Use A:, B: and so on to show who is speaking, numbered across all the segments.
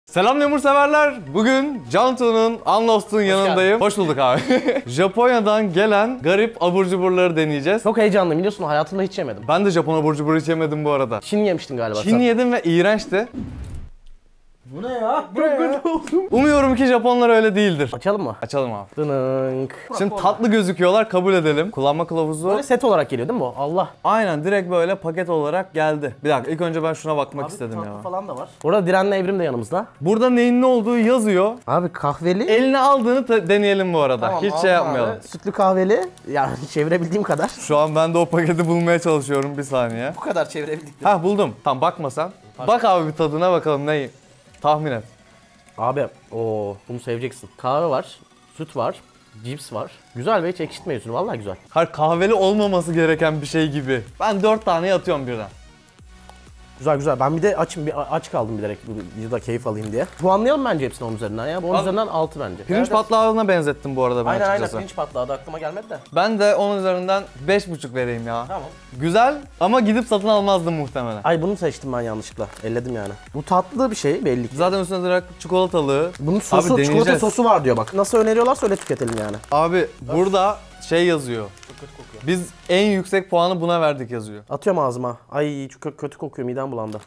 A: Selam lemur severler. Bugün Cantu'nun, Unlost'un yanındayım. Hoş bulduk abi. Japonya'dan gelen garip abur cuburları deneyeceğiz.
B: Çok heyecanlıyım, biliyorsun, hayatımda hiç yemedim.
A: Ben de Japon abur cuburu hiç yemedim bu arada.
B: Çin yemiştin galiba
A: Çin
B: sen.
A: yedim ve iğrençti.
B: Bu ne ya? Çok kötü oldum.
A: Umuyorum ki Japonlar öyle değildir.
B: Açalım mı?
A: Açalım abi.
B: Dınınk.
A: Şimdi tatlı gözüküyorlar, kabul edelim. Kullanma kılavuzu.
B: Böyle set olarak geliyor değil mi bu? Allah.
A: Aynen, direkt böyle paket olarak geldi. Bir dakika, ilk önce ben şuna bakmak
B: Abi,
A: istedim
B: tatlı
A: ya.
B: falan da var. Burada Diren'le Evrim de yanımızda.
A: Burada neyin ne olduğu yazıyor.
B: Abi kahveli.
A: Eline aldığını deneyelim bu arada.
B: Tamam,
A: hiç
B: aldım
A: şey yapmayalım.
B: abi. Sütlü kahveli. Yani çevirebildiğim kadar.
A: Şu an ben de o paketi bulmaya çalışıyorum, bir saniye.
B: Bu kadar çevirebildik.
A: Ha, buldum. Tamam, bakma sen. Bak abi bir tadına bakalım, neyi? Tahmin et.
B: Abi bunu seveceksin. Kahve var, süt var, cips var. Güzel ve hiç ekşitmiyorsun, vallahi güzel.
A: Hayır, kahveli olmaması gereken bir şey gibi. Ben 4 tane atıyorum birden.
B: Güzel güzel. Ben bir de aç kaldım bilerek videoda keyif alayım diye. Puanlayalım bence hepsini 10 üzerinden ya. Bu 10 üzerinden 6 bence.
A: Pirinç patlağına benzettim bu arada ben
B: Aynen
A: açıkçası.
B: pirinç patlağı da aklıma gelmedi de.
A: Ben de 10 üzerinden 5,5 vereyim ya.
B: Tamam.
A: Güzel ama gidip satın almazdım muhtemelen.
B: Ay bunu seçtim ben yanlışlıkla. Elledim yani. Bu tatlı bir şey belli ki.
A: Zaten üstüne direkt çikolatalı.
B: Bunun sosu,
A: Abi,
B: çikolata
A: deneyeceğiz.
B: sosu var diyor bak. Nasıl öneriyorlarsa öyle tüketelim yani.
A: Abi burada şey yazıyor.
B: Çok kötü kokuyor.
A: Biz en yüksek puanı buna verdik yazıyor.
B: Atıyorum ağzıma. Ay çok kötü kokuyor, midem bulandı.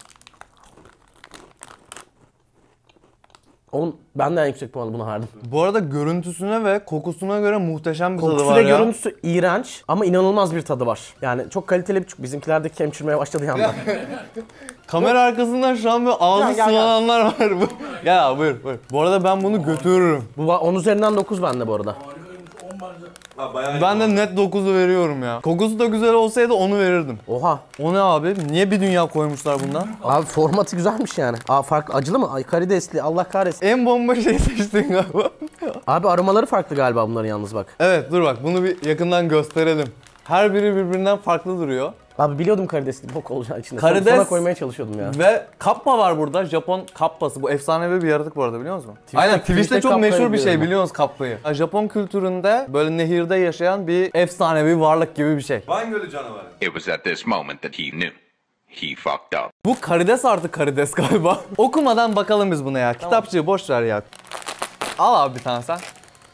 B: Oğlum ben de en yüksek puanı buna verdim.
A: Bu arada görüntüsüne ve kokusuna göre muhteşem bir tadı
B: Kokusu
A: var
B: ve
A: ya.
B: görüntüsü iğrenç ama inanılmaz bir tadı var. Yani çok kaliteli bir çubuk. Bizimkiler de kemçirmeye başladı yandan.
A: Kamera arkasından şu an böyle ağzı
B: Gel.
A: sıvananlar var. Gel abi, buyur. Bu arada ben bunu götürürüm.
B: Bu 10 üzerinden 9 bende bu arada.
A: Ben de net 9'u veriyorum ya. Kokusu da güzel olsaydı onu verirdim.
B: Oha.
A: O ne abi? Niye bir dünya koymuşlar bundan?
B: Abi formatı güzelmiş yani. Farklı acılı mı? Ay karidesli, Allah kahretsin.
A: En bomba şey seçtin galiba.
B: Abi aromaları farklı galiba bunların yalnız bak.
A: Evet, dur bak, bunu bir yakından gösterelim. Her biri birbirinden farklı duruyor.
B: Abi biliyordum karidesli bok olacağı içinde.
A: Karides-
B: Sana koymaya çalışıyordum ya.
A: Ve kappa var burada. Japon kappası. Bu efsanevi bir yaratık bu arada, biliyor musun? Aynen, Twitch'te
B: Twitch'te
A: çok
B: kappayı
A: meşhur bir şey,
B: biliyorum.
A: biliyor musunuz kappayı? Japon kültüründe böyle nehirde yaşayan bir efsanevi varlık gibi bir şey.
C: Van Gölü canavarı.
D: It was at this moment that he knew. He fucked up.
A: Bu karides artı karides galiba. Okumadan bakalım biz buna ya. Kitapçığı boş ver ya. Al abi bir tane sen.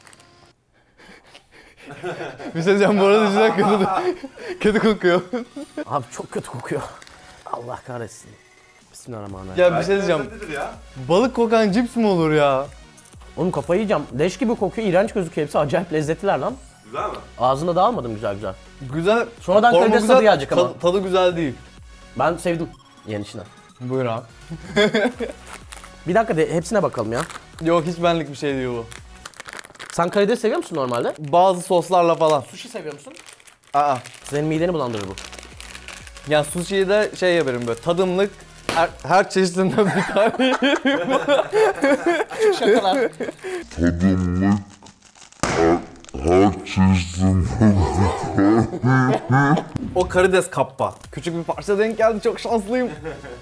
A: Bir şey diyeceğim, bu arada cidden kötü kokuyor.
B: Abi çok kötü kokuyor. Allah kahretsin. Bismillahirrahmanirrahim.
A: Ya bir şey diyeceğim.
C: Lezzetlidir ya.
A: Balık kokan cips mi olur ya?
B: Oğlum kafayı yiyeceğim. Leş gibi kokuyor, iğrenç gözüküyor. Hepsi acayip lezzetliler lan.
C: Güzel mi?
B: Ağzında da almadım güzel güzel.
A: Güzel.
B: Sonradan
A: formu
B: karides
A: güzel,
B: tadı gelecek ama.
A: Tadı güzel değil.
B: Ben sevdim yenişine.
A: Buyur abi.
B: Bir dakika de hepsine bakalım ya.
A: Yok, hiç benlik bir şey değil bu.
B: Sen karides seviyor musun normalde?
A: Bazı soslarla falan.
B: Sushi seviyor musun?
A: Aa.
B: Senin mideni bulandırır bu.
A: Ya sushi'yi de şey yaparım böyle, tadımlık her çeşidinden bir tane.
B: Şakalar.
A: O karides kappa. Küçük bir parça denk geldi, çok şanslıyım.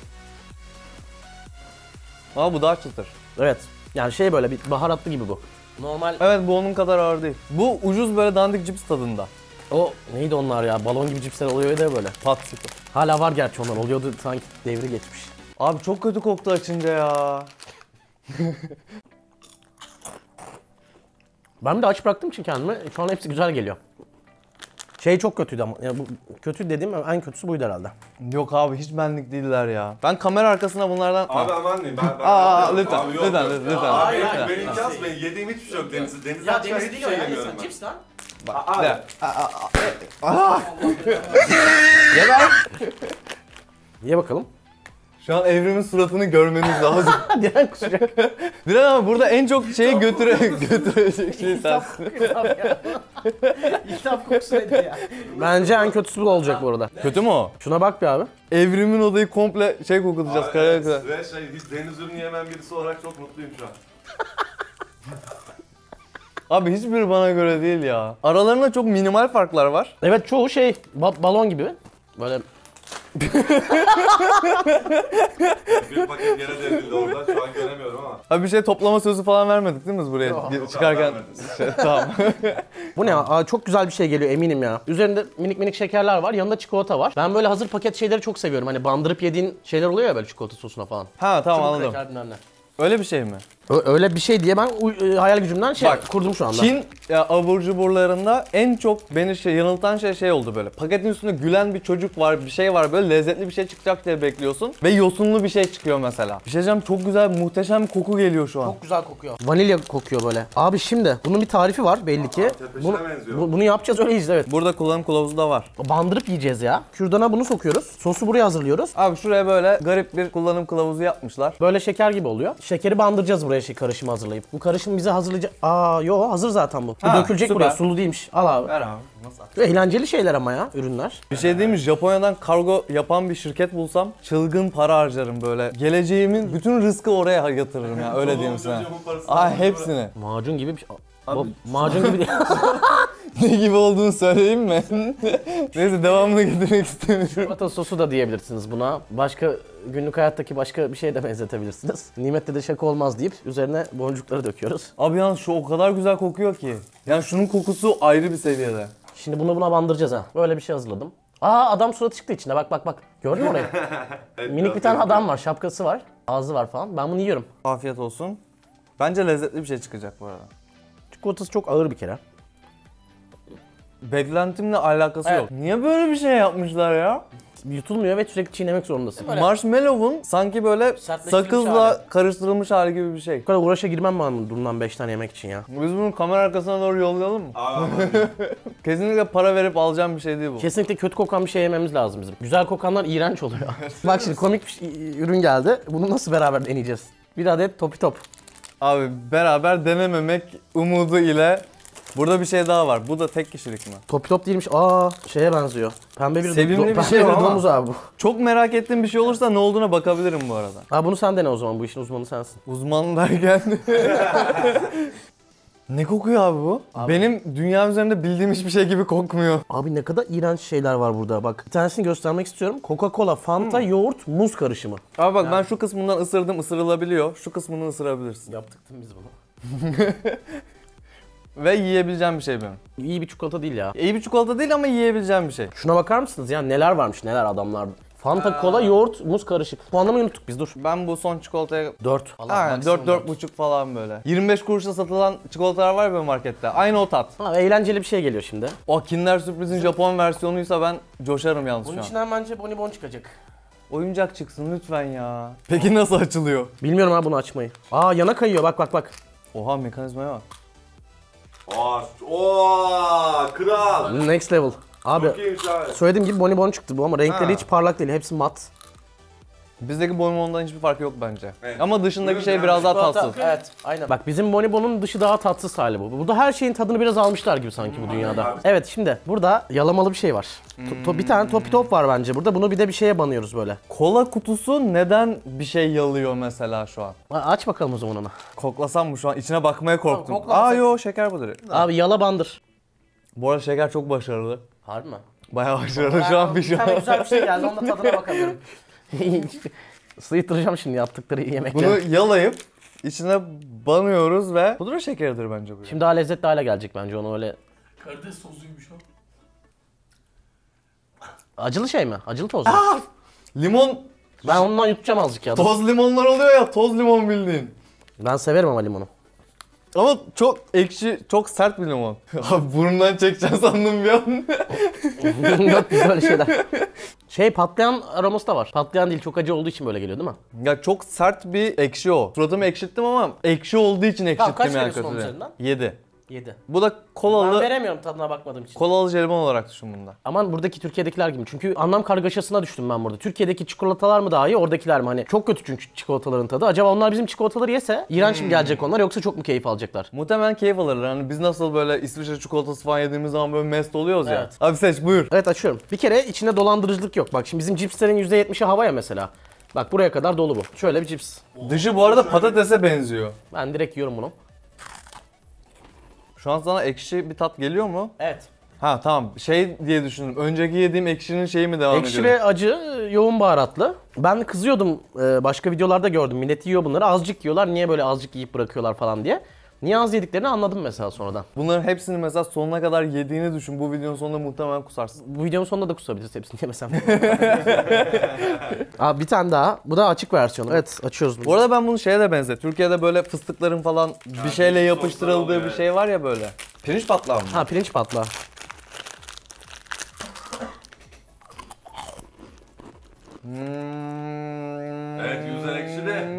A: Ama bu daha çıtır.
B: Evet. Yani şey böyle bir baharatlı gibi bu. Normal.
A: Evet, bu onun kadar ağır değil. Bu ucuz böyle dandik cips tadında.
B: O neydi onlar ya? Balon gibi cipsler oluyor ya böyle.
A: Popsicle.
B: Hala var gerçi onlar. Oluyordu sanki devri geçmiş.
A: Abi çok kötü koktu açınca ya.
B: Ben de aç bıraktığım için kendimi şu an hepsi güzel geliyor. Şey çok kötüydü ama. Ya bu kötü dediğim en kötüsü buydu herhalde.
A: Yok abi, hiç benlik değiller ya. Ben kamera arkasına bunlardan...
C: Abi aman diyeyim ben
A: lütfen,
C: Abi yok,
A: lütfen,
C: yok.
A: lütfen.
C: Abi
A: Lütfen.
C: benim imkansız, benim yediğim hiçbir şey yok denizden çıkan hiçbir şey yemiyorum ben.
B: Cips lan.
C: Abi.
A: Ya ben...
B: Ye bakalım.
A: Şu an Evrim'in suratını görmeniz lazım.
B: Diren kusacak.
A: Diren ama burada en çok şeyi götürecek şey sensin.
B: İltihap kokusu nedir ya? Bence en kötüsü bu olacak bu arada.
A: Kötü mü o?
B: Şuna bak bir abi.
A: Evrim'in odayı komple şey kokutacağız.
C: Abi,
A: Kara
C: evet.
A: kara.
C: Ve hiç deniz ürünü yemen birisi olarak çok mutluyum şu an.
A: Abi hiçbiri bana göre değil ya. Aralarında çok minimal farklar var.
B: Evet çoğu şey balon gibi. Böyle
C: Bir paket yere devrildi orada, şu an göremiyorum ama.
A: Abi bir şey toplama sözü falan vermedik değil mi biz buraya çıkarken?
C: vermediniz.
A: Tamam.
B: bu ne ya? Aa, çok güzel bir şey geliyor eminim ya. Üzerinde minik minik şekerler var. Yanında çikolata var. Ben böyle hazır paket şeyleri çok seviyorum. Hani bandırıp yediğin şeyler oluyor ya böyle çikolata sosuna falan.
A: Ha tamam,
B: Çubuk
A: anladım.
B: kraker bilmem ne.
A: Öyle bir şey mi?
B: Öyle bir şey diye ben hayal gücümden
A: Bak,
B: kurdum şu anda.
A: Çin abur cuburlarında en çok beni yanıltan şey oldu böyle. Paketin üstünde gülen bir çocuk var, bir şey var, böyle lezzetli bir şey çıkacak diye bekliyorsun. Ve yosunlu bir şey çıkıyor mesela. Bir şey diyeceğim, çok güzel, muhteşem bir koku geliyor şu an.
B: Çok güzel kokuyor. Vanilya kokuyor böyle. Abi şimdi bunun bir tarifi var belli ki.
C: tepeşine benziyor.
B: Bunu yapacağız, öyle yiyeceğiz, evet.
A: Burada kullanım kılavuzu da var.
B: Bandırıp yiyeceğiz ya. Kürdana bunu sokuyoruz. Sosu buraya hazırlıyoruz.
A: Abi şuraya böyle garip bir kullanım kılavuzu yapmışlar.
B: Böyle şeker gibi oluyor. Şekeri bandıracağız buraya karışımı hazırlayıp. Bu karışım bize hazırlayacak. Hazır zaten bu. Bu
A: Ha,
B: dökülecek
A: süper.
B: buraya. Sulu değilmiş. Al abi.
A: Ver abi. Nasıl?
B: Eğlenceli şeyler ama ya ürünler.
A: Bir şey diyeyim mi? Japonya'dan kargo yapan bir şirket bulsam çılgın para harcarım böyle. Geleceğimin bütün rızkı oraya yatırırım ya, öyle diyeyim sana. Hepsini.
B: Macun gibi bir şey. Macun gibi değil.
A: Ne gibi olduğunu söyleyeyim mi? Neyse, devamını getirmek istemiyorum.
B: Çikolata sosu da diyebilirsiniz buna. Başka günlük hayattaki başka bir şeye de benzetebilirsiniz. Nimette de şaka olmaz deyip üzerine boncukları döküyoruz.
A: Abi yalnız şu o kadar güzel kokuyor ki. Yani şunun kokusu ayrı bir seviyede.
B: Şimdi bunu buna bandıracağız ha. Böyle bir şey hazırladım. Adam suratı çıktı içinde. Bak. Gördün mü orayı? Minik bir tane adam var. Şapkası var. Ağzı var falan. Ben bunu yiyorum.
A: Afiyet olsun. Bence lezzetli bir şey çıkacak bu arada.
B: Çikolatası çok ağır bir kere.
A: Beklentimle alakası
B: Evet.
A: yok. Niye böyle bir şey yapmışlar ya?
B: Yutulmuyor ve sürekli çiğnemek zorundasın.
A: Marshmallow'un sanki böyle
B: Sertleştirilmiş
A: sakızla
B: hali.
A: karıştırılmış hali gibi bir şey.
B: Bu kadar uğraşa girmem ben bundan 5 tane yemek için ya.
A: Biz bunu kamera arkasına doğru yollayalım mı?
C: Abi
A: Kesinlikle para verip alacağım bir şey değil bu.
B: Kesinlikle kötü kokan bir şey yememiz lazım bizim. Güzel kokanlar iğrenç oluyor. Bak şimdi komik bir ürün geldi. Bunu nasıl beraber deneyeceğiz? Bir adet Topi Top.
A: Abi beraber denememek umudu ile burada bir şey daha var. Bu da tek kişilik mi?
B: Topi Top değilmiş. Şeye benziyor. Pembe bir
A: Sevimli bir
B: pembe
A: şey
B: bir
A: ama.
B: domuz abi bu.
A: Çok merak ettiğim bir şey olursa ne olduğuna bakabilirim bu arada.
B: Bunu sen dene o zaman. Bu işin uzmanı sensin.
A: Uzman derken... Ne kokuyor abi bu? Benim dünya üzerinde bildiğim hiçbir şey gibi kokmuyor.
B: Abi ne kadar iğrenç şeyler var burada. Bak bir tanesini göstermek istiyorum. Coca-Cola, Fanta, yoğurt, muz karışımı.
A: Abi bak, ben şu kısmından ısırdım, ısırılabiliyor. Şu kısmını ısırabilirsin.
B: Yaptık biz bunu.
A: Ve yiyebileceğim bir şey benim.
B: İyi bir çikolata değil ya.
A: İyi bir çikolata değil ama yiyebileceğim bir şey.
B: Şuna bakar mısınız ya, neler varmış neler adamlar. Fanta, kola, yoğurt, muz karışık. Puanlamayı unuttuk biz, dur.
A: Ben bu son çikolataya...
B: 4.
A: Aynen 4-4,5 falan böyle. 25 kuruşa satılan çikolatalar var ya markette. Aynı o tat.
B: Eğlenceli bir şey geliyor şimdi.
A: O Kinder Sürpriz'in Japon versiyonuysa ben coşarım yalnız şu an.
B: içinden bence bonibon çıkacak.
A: Oyuncak çıksın lütfen ya. Peki nasıl açılıyor?
B: Bilmiyorum ha bunu açmayı. Yana kayıyor, bak.
A: Oha, mekanizmaya bak.
C: kral.
B: Next level. Abi
C: Çok iyiymiş abi.
B: söylediğim gibi bonibon çıktı bu ama renkleri hiç parlak değil. Hepsi mat.
A: Bizdeki bonibondan hiçbir farkı yok bence.
C: Evet.
A: Ama dışındaki
C: Buyurun
A: şey
C: yani.
A: biraz daha tatsız.
B: Evet, aynen. Bak bizim bonibonun dışı daha tatsız hali bu. Burada her şeyin tadını biraz almışlar gibi sanki bu dünyada. Evet, şimdi burada yalamalı bir şey var. Bir tane Topi Top var bence burada. Bunu bir de bir şeye banıyoruz böyle.
A: Kola kutusu neden bir şey yalıyor mesela şu an?
B: Aç bakalım o zaman onu.
A: Koklasam mı şu an? İçine bakmaya korktum.
B: koklamasak.
A: Yo, şeker bu direkt.
B: Abi yala bandır.
A: Bu arada şeker çok başarılı.
B: Harbi mi?
A: Bayağı başarılı şu an bir şey.
B: güzel bir şey geldi, onun da tadına bakalım. Sıyıttıracağım şimdi yaptıkları yemekleri.
A: Bunu yalayıp içine banıyoruz ve pudra şekeridir bence bu.
B: Şimdi daha lezzetli hale gelecek bence, onu öyle.
E: Karides sosuymuş o.
B: Acılı şey mi? Acılı toz mu?
A: Limon,
B: Ben ondan yutacağım azıcık ya.
A: toz limonlar oluyor ya, toz limon bildiğin.
B: Ben severim ama limonu.
A: Ama çok ekşi, çok sert bir limon. Abi burnumdan çekeceğim sandım bir an.
B: Yok biz öyle şeyler. Patlayan aroması da var. Patlayan değil, çok acı olduğu için böyle geliyor değil mi?
A: Ya çok sert bir ekşi o. Suratımı ekşittim ama ekşi olduğu için ekşittim
B: kaç
A: yani
B: veriyorsun onun
A: kötüden.
B: üzerinden?
A: 7.
B: 7.
A: Bu da
B: Ben
A: kolalı,
B: veremiyorum tadına bakmadığım için.
A: kolalı jelibon olarak düşün bunda.
B: Aman buradaki Türkiye'dekiler gibi. Çünkü anlam kargaşasına düştüm ben burada. Türkiye'deki çikolatalar mı daha iyi, oradakiler mi? Hani çok kötü çünkü çikolataların tadı. Acaba onlar bizim çikolataları yese iğrenç mi gelecek onlar, yoksa çok mu keyif alacaklar?
A: Muhtemelen keyif alırlar. Hani biz nasıl böyle İsviçre çikolatası falan yediğimiz zaman böyle mest oluyoruz ya.
B: Evet.
A: Abi seç, buyur.
B: Evet, açıyorum. Bir kere içinde dolandırıcılık yok. Bak şimdi bizim cipslerin %70'i hava ya mesela. Bak buraya kadar dolu bu. Şöyle bir cips.
A: Dışı bu arada patatese benziyor.
B: Ben direkt yiyorum bunu.
A: Şu an sana ekşi bir tat geliyor mu?
B: Evet.
A: Ha tamam, şey diye düşündüm. Önceki yediğim ekşinin şeyi mi devam
B: Ekşi
A: ediyor?
B: ve acı, yoğun baharatlı. Ben kızıyordum, başka videolarda gördüm. Millet yiyor bunları, azıcık yiyorlar. Niye böyle azıcık yiyip bırakıyorlar falan diye. Niye az yediklerini anladım mesela sonradan.
A: Bunların hepsini mesela sonuna kadar yediğini düşün. Bu videonun sonunda muhtemelen kusarsın.
B: Bu videonun sonunda da kusabiliriz hepsini yemesem. Abi bir tane daha. Bu da açık versiyonu. Evet açıyoruz bunu.
A: Bu arada ben bunu şeye de benzer. Türkiye'de böyle fıstıkların falan bir şeyle
C: değişik
A: yapıştırıldığı
C: soslar
A: bir
C: oluyor,
A: şey var ya böyle. Pirinç patlağı mı?
B: Ha pirinç patlağı.
C: Evet, yüzler ekşidi.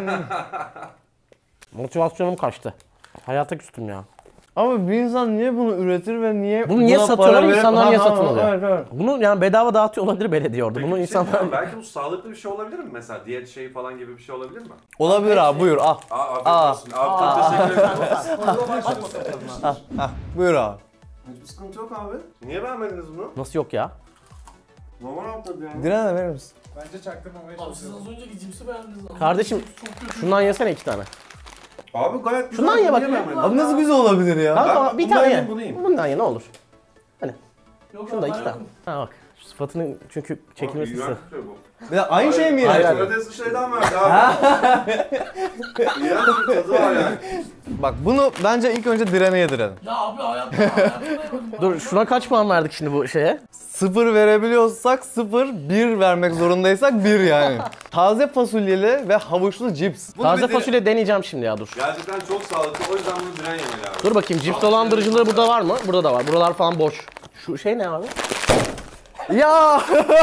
B: Motivasyonum kaçtı. Hayata küstüm ya.
A: Ama bir insan niye bunu üretir ve niye
B: Bunu niye
A: buna
B: satıyorlar,
A: para verip-
B: insanlar niye
A: Ha,
B: satın alıyor?
A: Evet, evet.
B: Bunu yani bedava dağıtıyor olabilir belediye orada. Bunu
C: Peki,
B: insanlar...
C: belki bu sağlıklı bir şey olabilir mi mesela? Diyet şeyi falan gibi bir şey olabilir mi?
A: Olabilir abi, buyur al.
C: Afiyet olsun. Abi çok teşekkür ederim.
A: Buyur abi.
C: Hiçbir sıkıntı yok abi. Niye beğenmediniz bunu?
B: Nasıl yok ya?
C: Normal atladı yani.
A: Diren'e verir misin?
E: Bence çaktırmamaya
F: Abi siz
E: çalışıyorum.
F: az önceki cipsi beğendiniz ama.
B: Kardeşim şundan yesene 2 tane.
C: Abi gayet güzel.
B: Şundan ye bak
C: Niye
B: ya.
C: beğenmedin?
A: Abi nasıl güzel olabilir ya?
B: Kanka bir
C: bundan
B: tane
C: yiyeyim,
B: ye.
C: bunu yiyeyim.
B: Bundan ye ne olur.
F: Yok
B: Şunu da
F: abi,
B: 2
F: ben
B: tane.
F: yokum.
B: Ha bak. Şu sıfatının çünkü çekilmesi
C: İğrenç
B: istedim.
C: bir şey bu.
A: Bir de aynı şey mi
C: Hayır,
A: yani?
C: domatesli şeyden verdi abi. İğrenç bir tadı var yani.
A: Bak bunu bence ilk önce Diren'e yedirelim.
F: Ya abi hayatta yemedim.
B: Dur şuna kaç puan verdik şimdi bu şeye?
A: 0 verebiliyorsak 0, 1 vermek zorundaysak 1 yani. Taze fasulyeli ve havuçlu cips.
B: Taze fasulye deneyeceğim şimdi ya dur.
C: Gerçekten çok sağlıklı. O yüzden bunu diren yemeli abi.
B: Dur bakayım cips dolandırıcılığı burada var mı? Burada da var. Buralar falan boş. Şu şey ne abi?
A: Ya!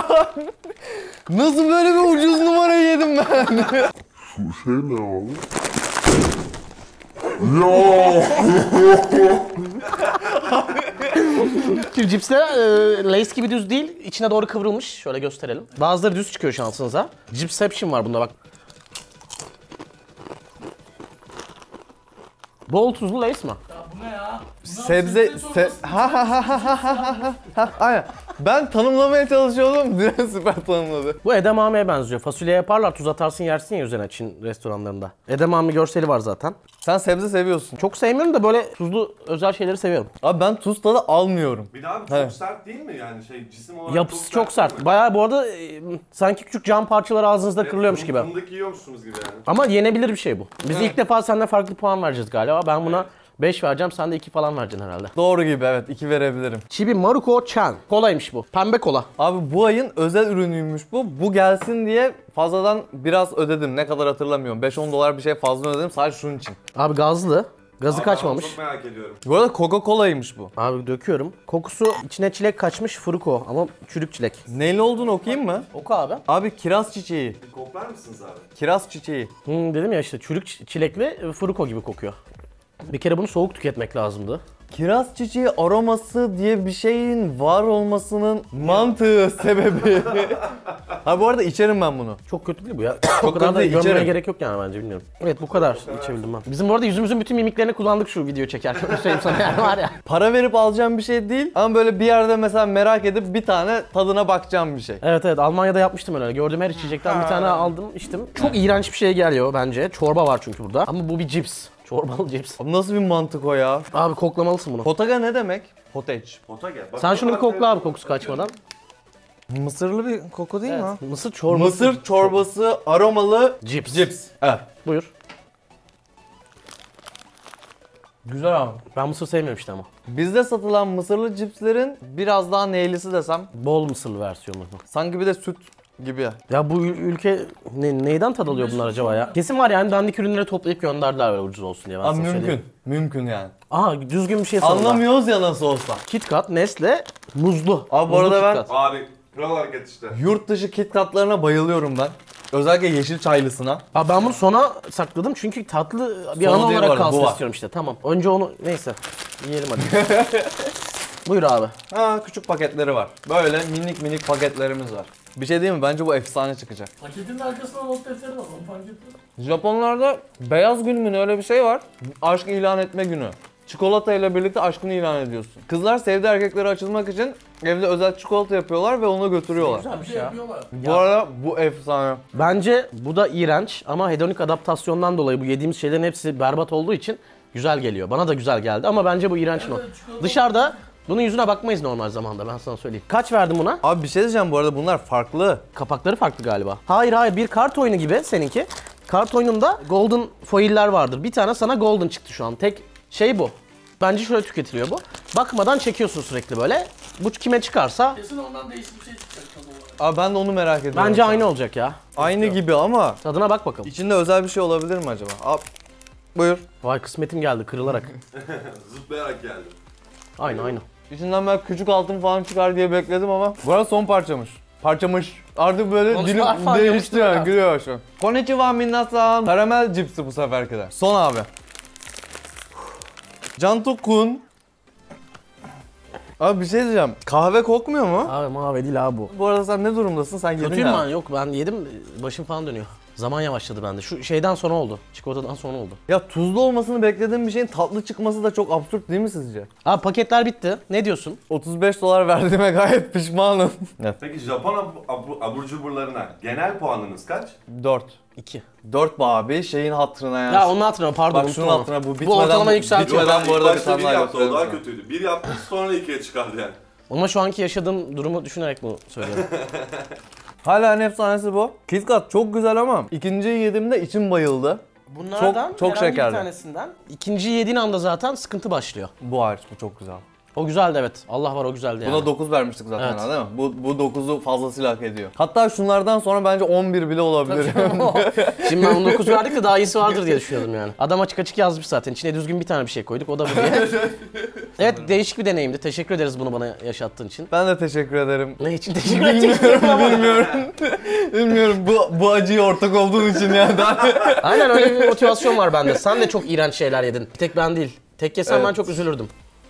A: Nasıl böyle bir ucuz numara yedim ben?
B: Şimdi cipsler Lay's gibi düz değil. İçine doğru kıvrılmış. Şöyle gösterelim. Bazıları düz çıkıyor şansınıza. Cipsception var bunda bak. Bol tuzlu Lay's mi?
F: Ya bu ne ya?
A: Sebze... Ha ha ha ha ha ha ha. Aynen. Ben tanımlamaya çalışıyordum. Diren süper tanımladı.
B: Bu edamameye benziyor. Fasulye yaparlar, tuz atarsın yersin ya üzerine Çin restoranlarında. Edamame görseli var zaten.
A: Sen sebze seviyorsun.
B: Çok sevmiyorum da böyle tuzlu özel şeyleri seviyorum.
A: Abi ben tuz tadı almıyorum.
C: Bir daha çok
A: Evet.
C: sert değil mi yani cisim olarak
B: Yapısı çok
C: değil
B: sert.
C: mi?
B: Bayağı bu arada sanki küçük cam parçaları ağzınızda kırılıyormuş gibi.
C: Fındık yiyormuşsunuz gibi yani.
B: Ama yenebilir bir şey bu. Biz ilk defa seninle farklı puan vereceğiz galiba. Ben buna 5 vereceğim, sen de 2 falan vereceksin herhalde.
A: Doğru gibi, evet, 2 verebilirim.
B: Chibi Maruko Chan. Kolaymış bu. Pembe kola.
A: Abi bu ayın özel ürünüymüş bu. Bu gelsin diye fazladan biraz ödedim. Ne kadar hatırlamıyorum. 5-10 dolar bir şey fazla ödedim sadece şunun için.
B: Abi gazlı. Gazı
C: Abi,
B: kaçmamış.
C: Çok merak ediyorum.
A: Bu arada Coca-Cola'ymış bu.
B: Abi döküyorum. Kokusu içine çilek kaçmış fruko ama çürük çilek.
A: Neyli olduğunu okuyayım mı?
B: Oku abi.
A: Abi kiraz çiçeği.
C: Bir koklar mısınız abi?
A: Kiraz çiçeği.
B: Dedim ya işte çürük çilek ve fruko gibi kokuyor. Bir kere bunu soğuk tüketmek lazımdı.
A: Kiraz çiçeği aroması diye bir şeyin var olmasının mantığı, sebebi. Ha bu arada içerim ben bunu.
B: Çok kötü değil bu ya. O kadar
A: kötü
B: da
A: değil,
B: görmeye
A: içerim.
B: gerek yok yani bence bilmiyorum. Evet bu kadar içebildim ben. Bizim bu arada yüzümüzün bütün mimiklerini kullandık şu video çekerken. Öyle söyleyeyim sana yani var ya.
A: Para verip alacağım bir şey değil ama böyle bir yerde mesela merak edip bir tane tadına bakacağım bir şey.
B: Evet Almanya'da yapmıştım öyle. Gördüğüm her içecekten bir tane aldım içtim. Çok iğrenç bir şey geliyor bence. Çorba var çünkü burada. Ama bu bir cips. Çorbalı cips.
A: Abi nasıl bir mantık o ya?
B: Abi koklamalısın bunu.
A: Potaga ne demek? Potage.
C: Ota gel. Bak,
B: Sen şunu bir
C: bak,
B: kokla
C: bak,
B: abi kokusu kaçmadan.
A: Mısırlı bir koku değil mi? ha?
B: Mısır çorbası.
A: Mısır çorbası aromalı
B: Cips.
A: cips. Evet.
B: Buyur.
A: Güzel abi.
B: Ben mısır sevmiyorum işte ama.
A: Bizde satılan mısırlı cipslerin biraz daha neylisi desem
B: Bol mısırlı versiyonu.
A: sanki bir de süt gibi.
B: Ya bu ülke neyden tad alıyor bunlar acaba ya? Kesin var yani dandik ürünleri toplayıp gönderdiler böyle ucuz olsun diye. Ben
A: Abi
B: sana
A: mümkün.
B: söyleyeyim.
A: Mümkün yani.
B: Aha düzgün bir şey sanırım.
A: Anlamıyoruz ya nasıl olsa.
B: KitKat, Nestle, muzlu.
A: Abi bu
B: Muzlu
A: arada ben-
B: KitKat.
C: Abi kral hareket işte.
A: Yurt dışı KitKat'larına bayılıyorum ben. Özellikle yeşil çaylısına.
B: Abi ben bunu sona sakladım çünkü tatlı bir
A: Sonu
B: ana
A: değil bu
B: olarak
A: arada, bu
B: kalsın
A: var.
B: istiyorum işte. Tamam. Önce onu neyse. Yiyelim hadi. Buyur abi.
A: Ha küçük paketleri var. Böyle minik minik paketlerimiz var. Bir şey değil mi? Bence bu efsane çıkacak.
F: Paketin arkasında not defteri var, onu fark ettin.
A: Japonlarda beyaz gün mü ne öyle bir şey var. Aşk ilan etme günü. Çikolata ile birlikte aşkını ilan ediyorsun. Kızlar sevdiği erkeklere açılmak için evde özel çikolata yapıyorlar ve onu götürüyorlar.
B: Güzel
F: Bir şey yapıyorlar.
A: Bu arada bu efsane.
B: Bence bu da iğrenç ama hedonik adaptasyondan dolayı bu yediğimiz şeylerin hepsi berbat olduğu için güzel geliyor. Bana da güzel geldi ama bence bu iğrenç not.
F: çikolata-
B: Dışarıda bunun yüzüne bakmayız normal zamanda ben sana söyleyeyim. Kaç verdin buna?
A: Abi bir şey diyeceğim bu arada bunlar farklı.
B: Kapakları farklı galiba. Hayır bir kart oyunu gibi seninki. Kart oyununda golden foiller vardır. Bir tane sana golden çıktı şu an. Tek şey bu. Bence şöyle tüketiliyor bu. Bakmadan çekiyorsun sürekli böyle. Bu kime çıkarsa
F: Kesin ondan değişik bir şey çıkacak tadı olarak.
A: Abi ben de onu merak ediyorum.
B: bence aynı olacak ya.
A: Aynı gibi ama
B: Tadına bak bakalım.
A: içinde özel bir şey olabilir mi acaba? Abi buyur.
B: Vay kısmetim geldi kırılarak.
C: Zıplayarak geldim.
B: Aynı.
A: İçinden ben küçük altın falan çıkar diye bekledim ama bu arada son parçamış. Parçamış. Artık böyle dilim
B: Konuşmalar falan
A: değişti
B: yapıştırıyor
A: yani
B: ya.
A: gülüyor şu an. Konnichiwa minasan. Karamel cipsi bu seferki de. Son abi. Cantu-kun. Abi bir şey diyeceğim. Kahve kokmuyor mu?
B: Abi mavi değil abi bu.
A: Bu arada sen ne durumdasın? Sen yedin
B: Kötüyüm
A: ya.
B: ben, yok ben yedim, başım falan dönüyor. Zaman yavaşladı bende. Şu şeyden sonra oldu. Çikolatadan sonra oldu.
A: Ya tuzlu olmasını beklediğim bir şeyin tatlı çıkması da çok absürt değil mi sizce?
B: Abi paketler bitti. Ne diyorsun?
A: 35 dolar verdiğime gayet pişmanım.
C: Peki Japon abur cuburlarına genel puanınız kaç?
A: 4.
B: 2.
A: 4 bu abi şeyin hatırına yani.
B: Ya onun hatırına pardon.
A: Bak
B: unuttum
A: şunun
B: onu.
A: hatırına bu
B: Bu ortalama
A: bitmeden
B: yükseltiyor.
A: bitmeden bu
C: İlk
A: arada bir
C: başta
A: tane
C: bir
A: daha
C: yaptı, o daha
A: göstereyim.
C: kötüydü. Bir yaptı sonra ikiye çıkardı yani.
B: Ama şu anki yaşadığım durumu düşünerek bunu söylüyorum.
A: Hala en efsanesi bu. KitKat çok güzel ama ikinciyi yediğimde içim bayıldı.
B: Bunlardan
A: çok
B: herhangi
A: şekerli.
B: bir tanesinden. İkinciyi yediğin anda zaten sıkıntı başlıyor.
A: Bu hariç bu çok güzel.
B: O güzeldi evet. Allah var o güzeldi yani.
A: Buna 9 vermiştik zaten
B: Evet.
A: değil mi? Bu 9'u fazlasıyla hak ediyor. Hatta şunlardan sonra bence 11 bile olabilir.
B: Şimdi ben 19 verdik de daha iyisi vardır diye düşünüyordum yani. Adam açık açık yazmış zaten. İçine düzgün bir tane bir şey koyduk. O da bu diye. Evet değişik bir deneyimdi. Teşekkür ederiz bunu bana yaşattığın için.
A: Ben de teşekkür ederim.
B: Ne için teşekkür ederim?
A: Bilmiyorum bu acıya ortak olduğun için yani.
B: Aynen öyle bir motivasyon var bende. Sen de çok iğrenç şeyler yedin. Bir tek ben değil. Tek yesem
A: Evet.
B: ben çok üzülürdüm.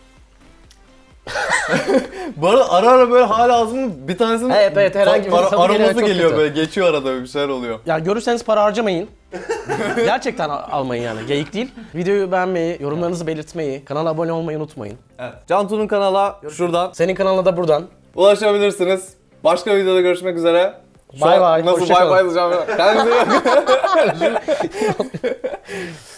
A: Bu arada ara ara böyle hala ağzımın bir tanesinin
B: Evet, herhangi bir tadı geliyor,
A: aroması
B: çok
A: geliyor
B: kötü.
A: böyle geçiyor arada bir şeyler oluyor.
B: Ya görürseniz para harcamayın. Gerçekten almayın yani. Geyik değil. Videoyu beğenmeyi, yorumlarınızı belirtmeyi, kanala abone olmayı unutmayın.
A: Evet. Cantu'nun kanala şuradan
B: Senin kanalına da buradan.
A: ulaşabilirsiniz. Başka videoda görüşmek üzere. Şu
B: Bay
A: an
B: bay,
A: Nasıl
B: hoşça
A: bay
B: kalın.
A: bay diyeceğim. Kendinize iyi bakın.